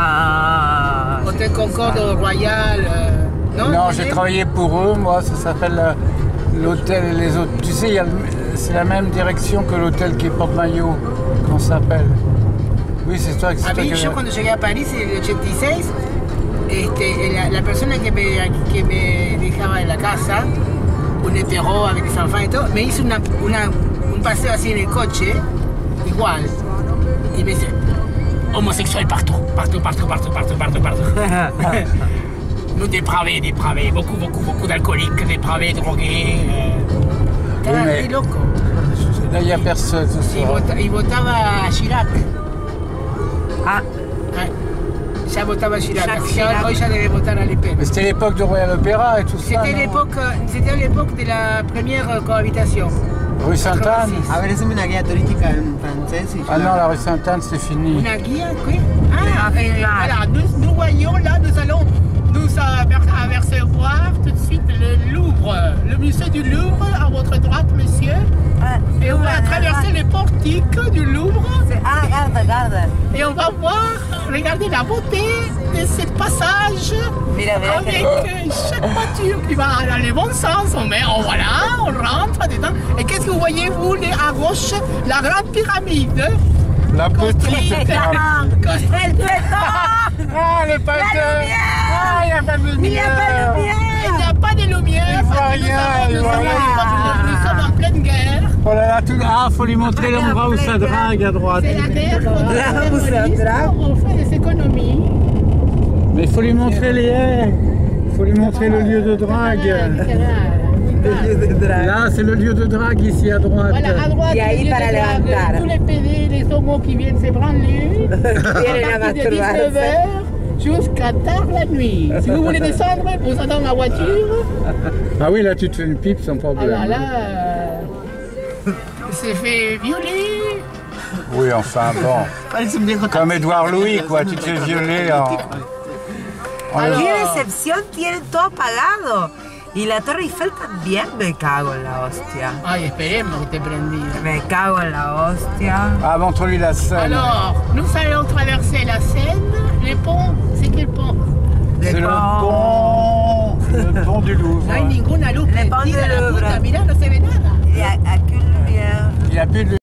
Ah. Hôtel Concorde Royal. Non, j'ai travaillé pour eux, moi, ça s'appelle l'hôtel et les autres. Tu sais, c'est la même direction que l'hôtel qui est Porte-Maillot, comment ça s'appelle? Oui, c'est toi A mí, yo cuando llegué a París en el 86, la persona que me dejaba en la casa, un hétéro avec des enfants et tout, me hizo un paseo así en el coche, igual. Y me dice, homosexuel partout, partout, partout, partout, partout, partout, partout. Nous dépravés, beaucoup d'alcooliques, dépravés, drogués. Estaba muy loco. Là, il n'y a personne ce soir. Y votaba a Chirac. Ah. Ya votaba Chirac. Hoy ya debe votar a Le Pen. Mais c'était l'époque du Royal Opéra et tout ça. C'était l'époque de la première cohabitation. Rue Sainte-Anne. A ver, esa es una guía turística en francés. Ah non, la rue Sainte-Anne, c'est fini. Una guía, quoi? Voilà, nous voyons là, nous allons nous apercevoir tout de suite le Louvre, le musée du Louvre à votre droite, monsieur. Et on va traverser les portiques du Louvre. Ah, regarde. Et on va voir, regarder la beauté de ce passage. Mira, avec chaque voiture qui va dans le bon sens. Voilà, on rentre dedans. Et qu'est-ce que vous voyez, vous, à gauche? La grande pyramide. La petite pyramide. Ah, le panneau. Ah, il n'y a pas de lumière. Il n'y a pas de lumière. Il voit rien. Nous sommes en pleine guerre. Oh là là, faut lui montrer l'endroit où ça drague à droite. C'est la guerre. On fait des économies. Mais il faut lui montrer le lieu de drague. Là, c'est le lieu de drague ici à droite. Voilà, à droite, Y ahí para levantar. tous les PD, les homos qui viennent se branler. Vienen a De 19 masturbarse. h jusqu'à tard la nuit. Si vous voulez descendre, vous êtes dans la voiture. Ah oui, là, tu te fais une pipe sans problème. Alors là, c'est fait violer. Oui, enfin, bon. Comme Édouard Louis, quoi. Tu te fais violer en... ¡Qué decepción! Tienen todo apagado. Y la Torre Eiffel también. Me cago en la hostia. Ay, esperemos que esté prendida. Me cago en la hostia. Ah, montre-lui la scène. Alors, nous allons traverser la Seine. Les ponts, c'est quel pont? C'est le pont du Louvre. No hay ninguna luz Le pont prendida, du la Louvre. puta, mirá, no se ve nada. Y aquí un lugar. Il n'y a plus de